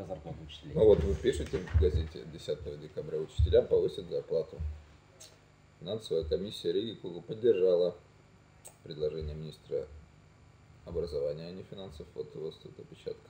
зарплату учителей. Ну вот вы пишете в газете 10 декабря, учителям повысят зарплату. Финансовая комиссия Риги поддержала предложение министра образования, а не финансов. Вот у вас тут опечатка.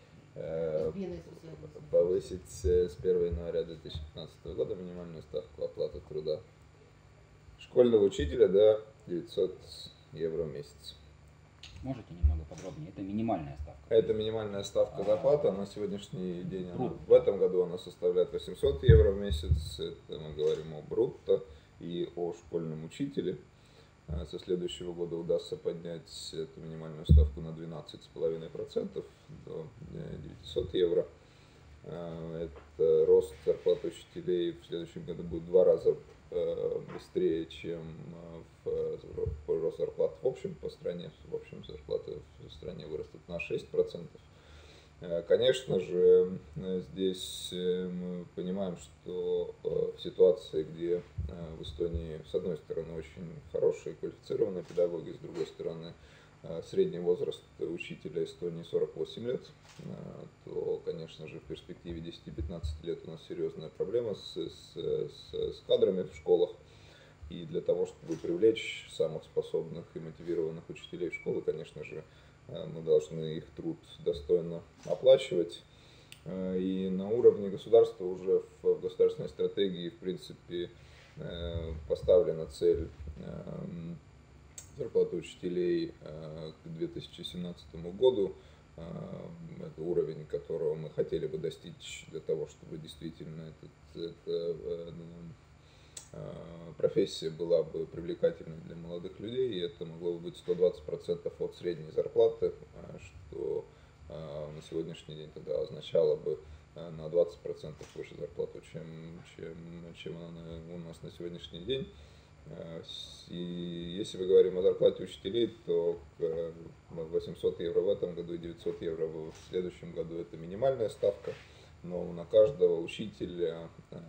Повысить с 1 января 2015 года минимальную ставку оплаты труда школьного учителя до 900 евро в месяц. Можете немного подробнее? Это минимальная ставка. Это минимальная ставка зарплаты. На сегодняшний день в этом году она составляет 800 евро в месяц. Это мы говорим о брутто и о школьном учителе. Со следующего года удастся поднять эту минимальную ставку на 12,5% до 900 евро. Это рост зарплаты учителей в следующем году будет в 2 раза быстрее, чем рост зарплат в общем по стране. В общем, зарплаты в стране вырастут на 6%. Конечно же, здесь мы понимаем, что в ситуации, где в Эстонии, с одной стороны, очень хорошие квалифицированные педагоги, с другой стороны, средний возраст учителя Эстонии 48 лет, то, конечно же, в перспективе 10-15 лет у нас серьезная проблема с кадрами в школах. И для того, чтобы привлечь самых способных и мотивированных учителей в школы, конечно же, мы должны их труд достойно оплачивать. И на уровне государства уже в государственной стратегии, в принципе, поставлена цель зарплаты учителей к 2017 году. Это уровень, которого мы хотели бы достичь для того, чтобы действительно эта профессия была бы привлекательной для молодых людей, и это могло бы быть 120% от средней зарплаты, что на сегодняшний день тогда означало бы на 20% выше зарплату, чем она у нас на сегодняшний день. И если мы говорим о зарплате учителей, то 800 евро в этом году и 900 евро в следующем году это минимальная ставка, но на каждого учителя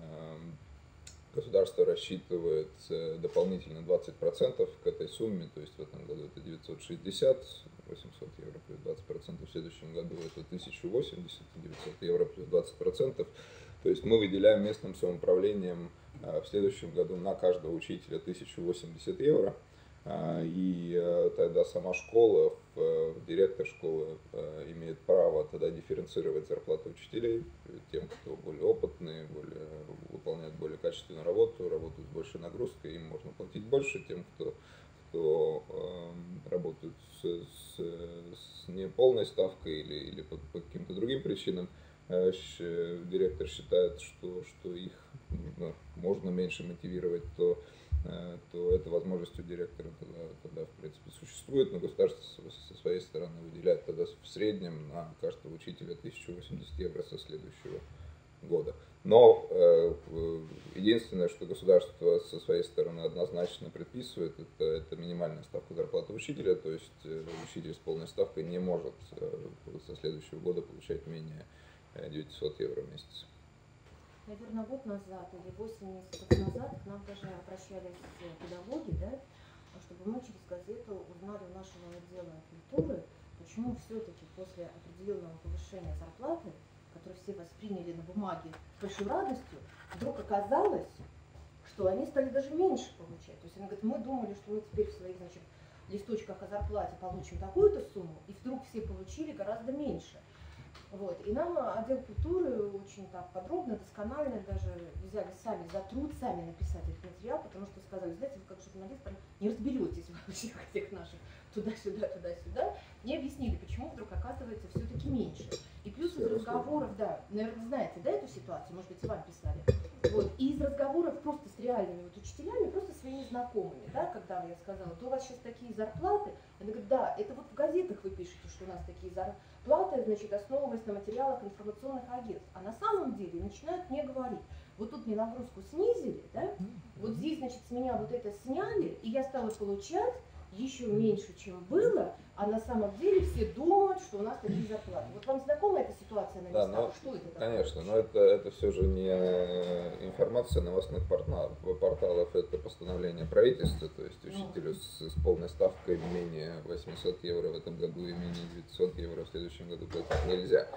государство рассчитывает дополнительно 20% к этой сумме, то есть в этом году это 960, 800 евро плюс 20%, в следующем году это 1080, 900 евро плюс 20%. То есть мы выделяем местным самоуправлением в следующем году на каждого учителя 1080 евро. И тогда сама школа, директор школы имеет право тогда дифференцировать зарплаты учителей тем, кто более опытные, выполняет более качественную работу, работают с большей нагрузкой, им можно платить больше, тем, кто работает с неполной ставкой или по каким-то другим причинам. Директор считает, что их можно меньше мотивировать, то эта возможность у директора тогда в принципе существует, но государство со своей стороны выделяет тогда в среднем на каждого учителя 1080 евро со следующего года. Но единственное, что государство со своей стороны однозначно предписывает, это минимальная ставка зарплаты учителя, то есть учитель с полной ставкой не может со следующего года получать менее 900 евро в месяц. Наверное, год назад или 8 месяцев назад к нам даже обращались педагоги, да, чтобы мы через газету узнали у нашего отдела культуры, почему все-таки после определенного повышения зарплаты, которое все восприняли на бумаге с большой радостью, вдруг оказалось, что они стали даже меньше получать. То есть они говорят, мы думали, что мы теперь в своих, значит, листочках о зарплате получим такую-то сумму, и вдруг все получили гораздо меньше. Вот. И нам отдел культуры очень так подробно, досконально даже взяли сами за труд, сами написать этот материал, потому что сказали, знаете, вы как журналист не разберетесь во всех этих наших туда-сюда, туда-сюда, не объяснили, почему вдруг оказывается все-таки меньше. И плюс из разговоров, да, наверное, знаете, да, эту ситуацию, может быть, и вам писали. Вот. И из разговоров просто с реальными вот учителями, просто своими знакомыми, да, когда я сказала, то у вас сейчас такие зарплаты, она говорит, да, это вот в газетах вы пишете, что у нас такие зарплаты, значит, основываясь на материалах информационных агентств. А на самом деле начинают мне говорить, вот тут мне нагрузку снизили, да, вот здесь, значит, с меня вот это сняли, и я стала получать еще меньше, чем было, а на самом деле все думают, что у нас такие зарплаты. Вот вам знакома эта ситуация на местах? Да, что это такое? Конечно, но это все же не информация новостных порталов, это постановление правительства, то есть учителю с полной ставкой менее 800 евро в этом году и менее 900 евро в следующем году платить нельзя.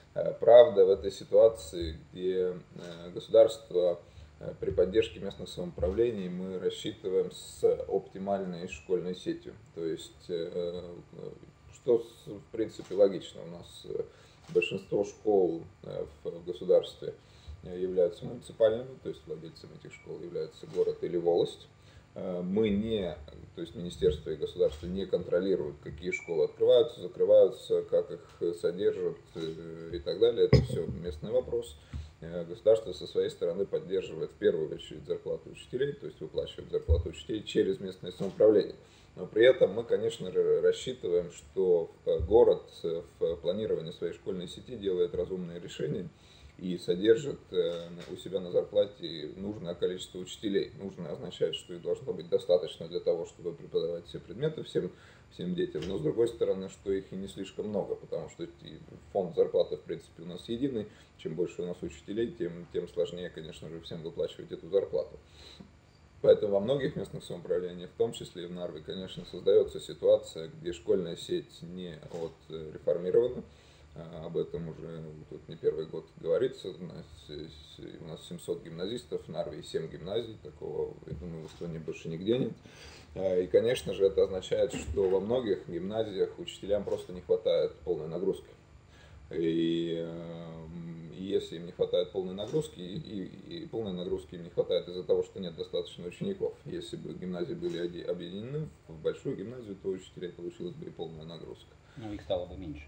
Правда в этой ситуации, где государство при поддержке местных самоуправлений мы рассчитываем с оптимальной школьной сетью. То есть, что в принципе логично. У нас большинство школ в государстве являются муниципальными, то есть владельцем этих школ является город или волость. Мы не, то есть министерство и государство не контролируют, какие школы открываются, закрываются, как их содержат и так далее. Это все местный вопрос. Государство со своей стороны поддерживает в первую очередь зарплату учителей, то есть выплачивает зарплату учителей через местное самоуправление. Но при этом мы, конечно же, рассчитываем, что город в планировании своей школьной сети делает разумные решения и содержит у себя на зарплате нужное количество учителей. Нужное означает, что их должно быть достаточно для того, чтобы преподавать все предметы всем детям, но с другой стороны, что их и не слишком много, потому что фонд зарплаты в принципе у нас единый. Чем больше у нас учителей, тем сложнее, конечно же, всем выплачивать эту зарплату. Поэтому во многих местных самоуправлениях, в том числе и в Нарве, конечно, создается ситуация, где школьная сеть не реформирована. Об этом уже тут не первый год говорится. У нас 700 гимназистов, в Нарве 7 гимназий, такого, я думаю, в Эстонии больше нигде нет. И, конечно же, это означает, что во многих гимназиях учителям просто не хватает полной нагрузки. И если им не хватает полной нагрузки, и полной нагрузки им не хватает из-за того, что нет достаточно учеников. Если бы гимназии были объединены в большую гимназию, то у учителей получилась бы и полная нагрузка. Но их стало бы меньше,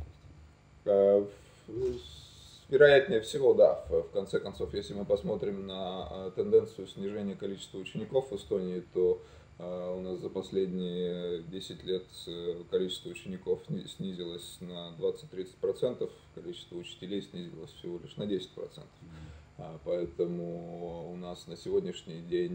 Вероятнее всего, да. В конце концов, если мы посмотрим на тенденцию снижения количества учеников в Эстонии, то у нас за последние 10 лет количество учеников снизилось на 20-30%, количество учителей снизилось всего лишь на 10%. Поэтому у нас на сегодняшний день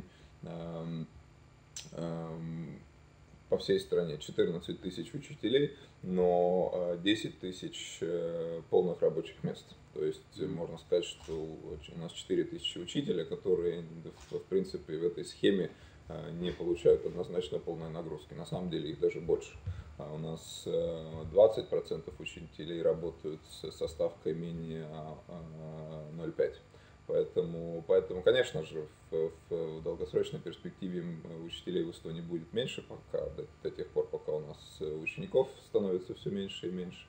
по всей стране 14 тысяч учителей, но 10 тысяч полных рабочих мест. То есть можно сказать, что у нас 4 тысячи учителя, которые в принципе в этой схеме не получают однозначно полной нагрузки. На самом деле их даже больше. У нас 20% учителей работают со ставкой менее 0,5. Поэтому, конечно же, в долгосрочной перспективе учителей в Эстонии будет меньше до тех пор, пока у нас учеников становится все меньше и меньше.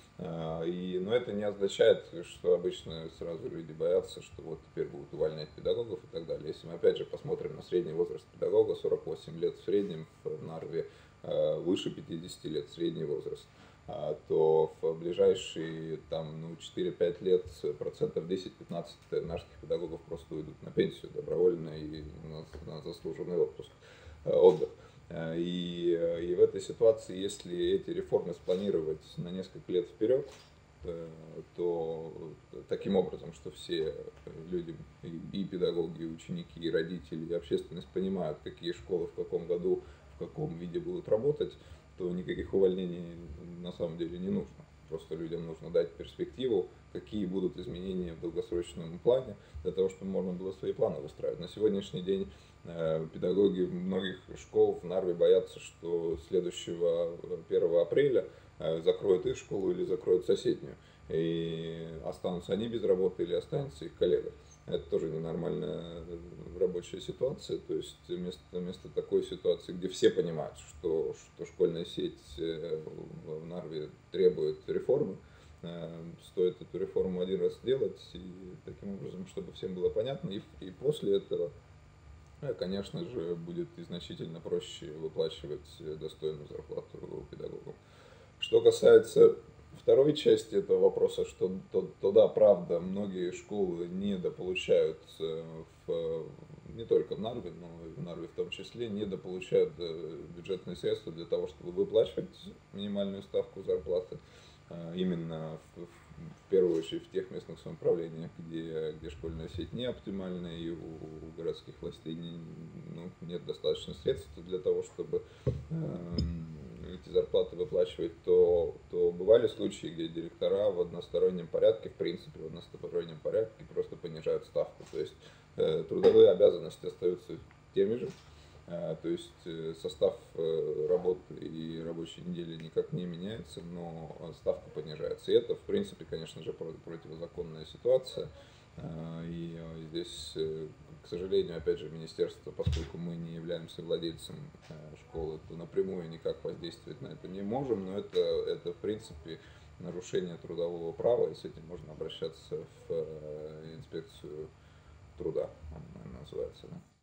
Но это не означает, что обычно сразу люди боятся, что вот теперь будут увольнять педагогов и так далее. Если мы опять же посмотрим на средний возраст педагога, 48 лет в среднем в Нарве, выше 50 лет средний возраст, то в ближайшие 4-5 лет 10-15% наших педагогов просто уйдут на пенсию добровольно и на заслуженный отдых. И в этой ситуации, если эти реформы спланировать на несколько лет вперед, то таким образом, что все люди, и педагоги, и ученики, и родители, и общественность понимают, какие школы в каком году, в каком виде будут работать, то никаких увольнений на самом деле не нужно. Просто людям нужно дать перспективу, какие будут изменения в долгосрочном плане, для того, чтобы можно было свои планы выстраивать. На сегодняшний день педагоги многих школ в Нарве боятся, что следующего 1 апреля закроют их школу или закроют соседнюю. И останутся они без работы или останется их коллега. Это тоже ненормальная рабочая ситуация. То есть вместо такой ситуации, где все понимают, что школьная сеть в Нарве требует реформы, стоит эту реформу один раз сделать, и таким образом, чтобы всем было понятно. И после этого, конечно же, будет и значительно проще выплачивать достойную зарплату педагогам. Что касается второй части этого вопроса, что да, правда, многие школы недополучают, не только в Нарве, но и в Нарве в том числе, недополучают бюджетные средства для того, чтобы выплачивать минимальную ставку зарплаты. Именно в первую очередь в тех местных самоуправлениях, где школьная сеть не оптимальная и у городских властей нет достаточно средств для того, чтобы эти зарплаты выплачивать, то бывали случаи, где директора в одностороннем порядке, просто понижают ставку. То есть трудовые обязанности остаются теми же, То есть состав работы и рабочей недели никак не меняется, но ставка понижается. И это, в принципе, конечно же, противозаконная ситуация. И здесь, к сожалению, опять же, министерство, поскольку мы не являемся владельцем школы, то напрямую никак воздействовать на это не можем, но это в принципе, нарушение трудового права, и с этим можно обращаться в инспекцию труда, она называется. Да?